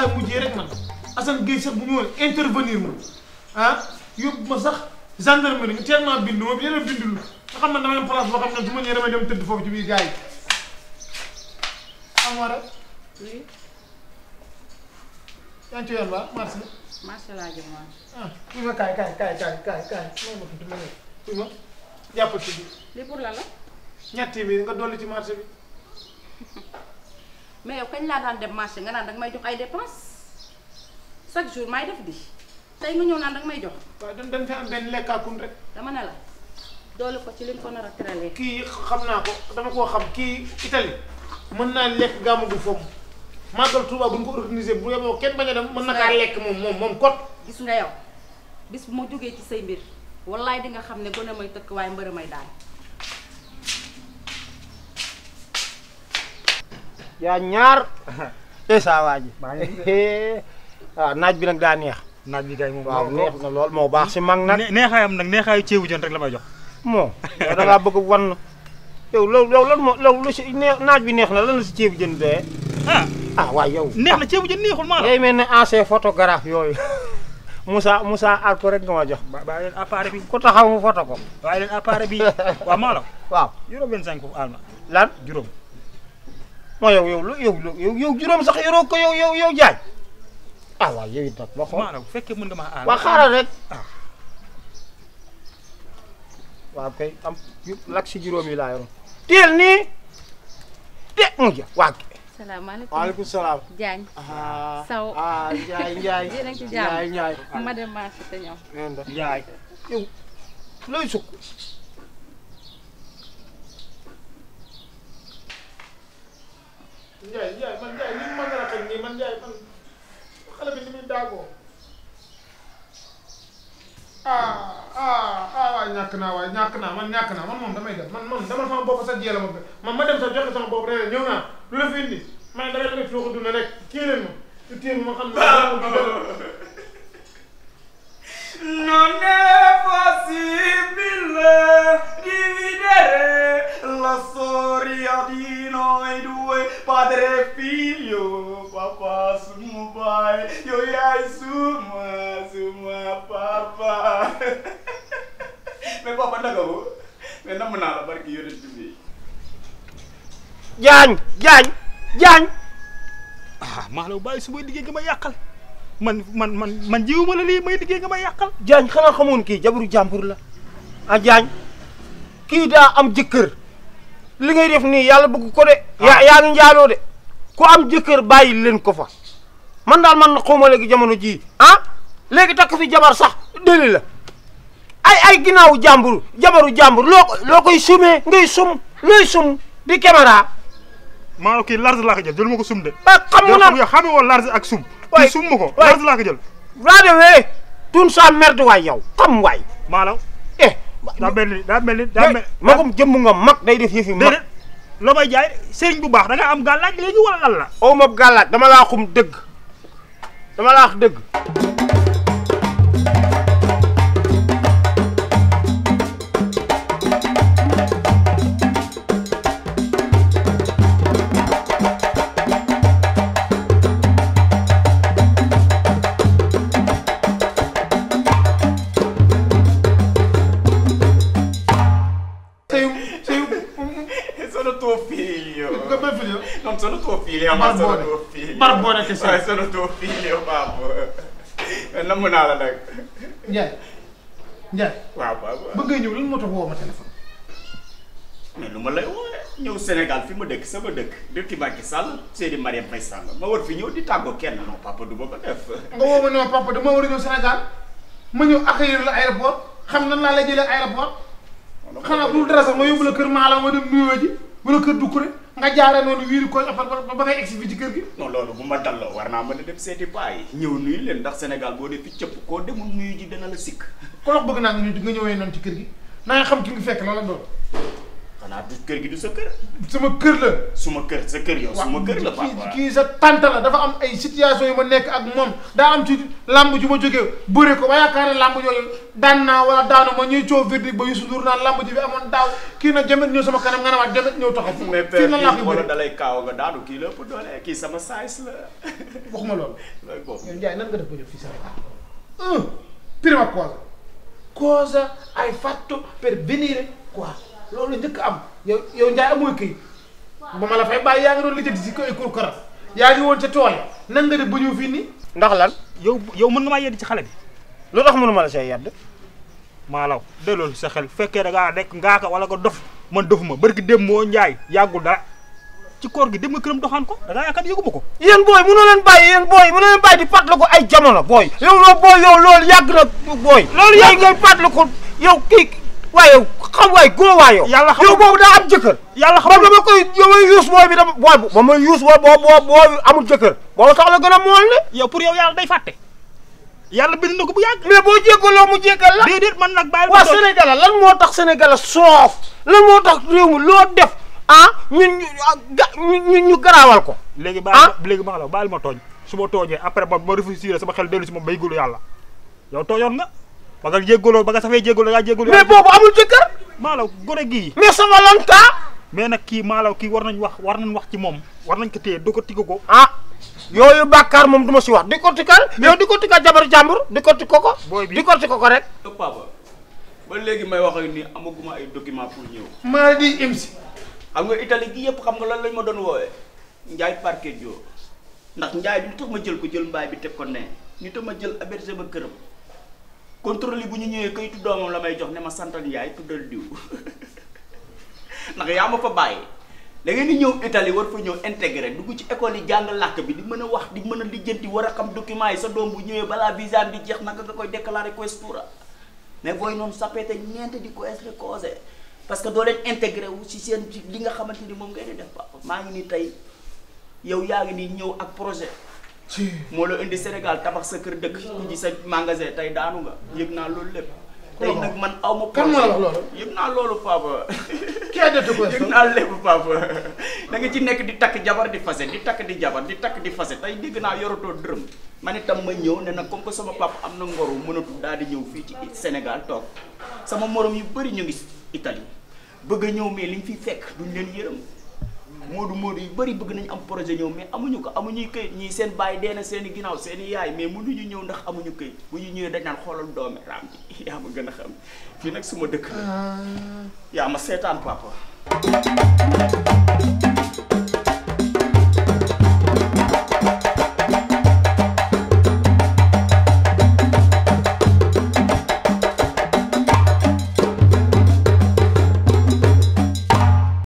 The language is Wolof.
laay mujjee rek man Assane Gueye sax bu ñëwoon intervenir ma ah yóbbu ma sax gendarmerie nga teel maa bindu ma yeneen bindul nga xam ne dama am place boo xam ne su ma ñëwee damay dem tëdd foofu ci biir gars yi Amara. oui. yaa ngi ci yoon ba marché. marché laa jëm waaw. ah fii ma kaay may ma tuuti ma ne fii ma jàppal ci bi. lii pour la la. ñetti bi nga dolli ci marché bi. mais yow kañ laa daan dem marché nga naan danga may jox ay dépenses chaque jour may def di tey nga ñëw naan danga may jox. waaw dañ fi am benn lekkaakun rek. dama ne la doole ko ci li mu ko nar a teralee. kii xam naa ko dama koo xam kii Italie mën naa lekk gàmmu gu fomm màggal Tuuba bu ñu ko organisé bu yeboo kenn bañ a dem mën na kaa lekk moom kot. gis nga yow bis bu ma jógee ci say mbir wallaay di nga xam ne gone may tëkk waaye mbër may daal. yaa ñaar saa waa ji waaw naaj bi nag daa neex. naaj bi kay moom waaw neex na lool moo baax si mag nag. neexaayam nag neexaayu ceebu jën rek la may jox. moo yow da ngaa bëgg wan yow loolu lan moo loolu si naaj bi neex na lan la si ceebu jën doyee. waaye yow. neex na ceebu jën neexul maa la. day mel ne ancien photographe yooyu Moussa Alko rek nga ma jox. bàyyi leen appareil bi. ku taxaw mu photo ko. bàyyi leen appareil bi waaw maa la. waaw juróom 25 foofu àll na. lan juróom. moo yow juróom sax yoroo ko yow jaaj. waaw yow it nag ba xool maa la bu fekkee mën nga maa aar. waa xaaral rek waaw kay am lak si juróom yi laa yoroon. teel nii te mu ja waa. salaamaaleykum waaleykum salaam. Diagne. Saw Ndiaye. yéen a ngi ci jàmm Ndiaye. ma dem marché te ñëw. Ndiaye yow looy sukk. Ndiaye man Ndiaye li mu mën a xëy nii man Ndiaye man xale bi ni muy daagoo waay ñàkk naa man moom damay dem man dama sama bopp sax jéela ma dem sax joxe sama bopp rek ñëw naa lu la fi indi man damay demee fii ko dund rek kii leen ma su téer ma xam ne Non è possibile dividere la storia di noi due, padre e figlio, papà suma pai, io yai suma papa. Mais papa naka wo? Mais namm naa la barki yonent bi. Jaañ. maa la bàyyi su may liggéey nga ma yàqal. man jiwuma la lii may liggéey nga may yàqal. Jaañ xanaa xamoon kii jabaru jàmbur la Jaañ kii daa am jëkkër li ngay def nii yàlla bëgg ko de. yaa ngi njaaloo de ku am jëkkër bàyyi leen ko fa man daal man xawma léegi jamono jii léegi takk fi jabar sax dëli la ay ginnaawu jabaru jàmbur loo koy sumee ngay sum looy sum di caméra. maa kii large laa ko jël ma ko sum de. xam nga nag yow xam nga woon large ak sum. waay sum ma ko large laa ko jël. waa de tun sa merde waay yow xam waay. maalaw. daa mel ni magum jëmm nga mag day def yëfi mag. déedéet loo may jaay sëriñ bu baax da nga am gàllaaj léegi wala lan la. aw ma gàllaaj dama laa xum dëgg dama laa wax dëgg. Non sono tuo figlio, ma sono tuo figlio. Barbone che sei. Sono tuo figlio, papà. Namm naa la nag. Ndiaye. waaw papa. bëgg nga ñëw lan moo tax woo ma téléphone. mais lu ma lay wooyee ñëw Sénégal fi ma dëkk sama dëkk dëkk Macky Sall Seydi Marième Faye Sall ma war fi ñëw di tàggoo kenn non papa du ma ko def. nga woo ma ne ma papa dama war a ñëw Sénégal ma ñëw accueillir la aéroport xam nan laa lay jëlee aéroport xanaa bu dul dara sax ma yóbbu la kër Maala ma dem nuyoo ji wala kër Dukure nga jaaree noonu wiiri ko ba ngay egsi fii ci kër gi. non loolu bu ma dalloo war naa mën a dem seeti baay ñëw nuyu leen ndax Sénégal boo dee fi cëpp koo demul nuyu ji dana la sikk. kon wax bëgg naa nga ñëwee noonu ci kër gi na nga xam ki nga fekk la la doon. xanaa du kër gi du sa kër. sama kër la. suma kër sa kër yow suma kër la papa. kii sa tante la dafa am ay situation yu ma nekk ak moom daa am ci lamb ju ma jógee bëre ko ba yaakaar ne lamb yooyu daan naa wala daanu ma ñuy coow verdict ba Youssou Ndour naan lamb ji bi amoon daaw kii nag jamet ñëw sama kanam nga ne waat jamet ñëw taxaw. mais fii lan laa koy wala bëri dalay kaaw nga daanu kii la ëpp doole kii sama size la. waxuma loolu. looy boobu yow Ndiaye nan nga def ba jot fii Sénégal prima cosa hai fatto per venire qua loolu njëkk am yow Ndiaye amoo këy ba ma la fay bàyyi yaa ngi doon lijjanti si koy kurkara yaa ngi woon ca tool nan nga def ba ñëw fii nii. ndax lan yow mën nga maa yedd ci xale bi. lu tax mënuma la say yedd. maalaw delloo sa xel fekkee da ngaa nekk ngaaka wala nga dof man dofuma barki dem moo Njaay yàggul dara ci koor gi dem nga këram doxaan ko da ngaa yaakaar yëguma ko. yéen booy mënoo leen bàyyi di fàttali ko ay jamono booy. yow loolu yàgg na booy. loolu yàgg ngay fàttali ko yow kii waaye yow xam waay góor waay yow. yàlla xam yow boobu daa am jëkkër. yàlla xam nga dama koy yow yuus booy bi dama booy ba ma yuus boo amul jëkkër boobu sax la gën a mool ne. yow pour yow yàlla day fàtte. yàlla bind na ko bu yàgg. mais boo jéggaloo mu jéggal la. déedéet man nag bàyyi waa Sénégal lan moo tax Sénégal soof lan moo tax réew mi loo def ñu garaawal ko. léegi ma la baal ma tooñ su ma tooñee après ma réfléchir sama xel dellu si moom bay gulu yàlla yow tooñoon nga ba nga jéggaloo ba nga safee jéggaloo yaa jéggalu. mais boobu amul jëkkër. maalaw gone gii. mais sama lanta. mais nag kii maalaw kii war nañ wax ci moom war nañ ko téye du ko tigg ko. yooyu bàkkaar moom du ma si wax di ko tikal yow di ko tikal jabar jàmbur di ko tikko ko. booy bi di ko tikko ko rek. papa ba léegi may wax ak ni amaguma ay document pour ñëw. maa di imsi. xam nga Italie gi yëpp xam nga lan lañ ma doon woowee Njaay Parquet-Joo ndax Njaay bi ñu tax ma jël ko jël mbaay bi teg ko ne ñu tax ma jël abergé ba këram contrôle yi bu ñu ñëwee kayitu doomam la may jox ne ma santal Njaay tuddal diw ndax yaa ma fa bàyyi da ngeen di ñëw Italie war fa ñëw intégré dugg ci école yi jàng làkk bi di mën a wax di mën a lijjanti war a xam document yi sa doom bu ñëwee balaa visa di jeex naka nga koy déclaré questura mais booy noonu sapete ñeente di ko esle cause parce que doo leen intégré wu ci seen ci li nga xamante ni moom ngay di def papa maa ngi nii tey yow yaa ngi nii ñëw ak projet moo la indi Sénégal tabax sa kër dëkk ji sa magasin tey daanu nga yëg naa loolu lépp tey nag man aw ma projet yëg naa loolu papa yëg naa lépp papa da nga ci nekk di takk jabar di fase di takk di jabar di takk di fase tey dégg naa yoratoo dërëm man itam ma ñëw ne nag comme que sama papa am na ngoru mënatul daal di ñëw fii ci Sénégal toog sama morom yu bëri ñu ngi Italie bëgg a ñëw mais liñ fiy fekk duñ leen yërëm moodu yu bëri bëgg nañu am projet ñëw mais amuñu ko amuñuy këyit ñii seen bàyyi dee na seen i ginnaaw seen i yaay mais mënuñu ñëw ndax amuñu këyit bu ñu ñëwee dañ naan xoolal doomi raam ji yaa ma gën a xam fii nag suma dëkk la yaa ma seetaan papa